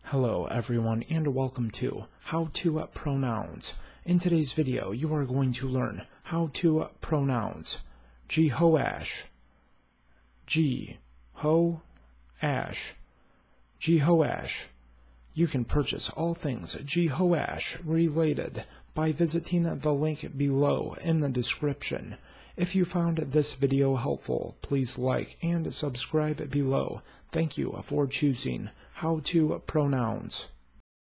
Hello everyone and welcome to How to Pronounce. In today's video you are going to learn how to pronounce Jehoash. Jehoash. Jehoash. You can purchase all things Jehoash related by visiting the link below in the description. If you found this video helpful, please like and subscribe below. Thank you for choosing How to Pronounce.